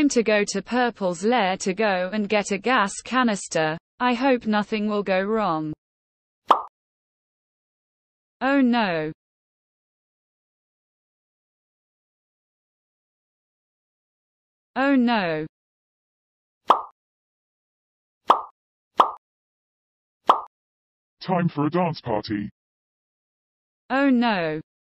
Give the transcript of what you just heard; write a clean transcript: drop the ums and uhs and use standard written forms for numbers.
Time to go to Purple's lair to go and get a gas canister. I hope nothing will go wrong. Oh no. Oh no. Time for a dance party. Oh no.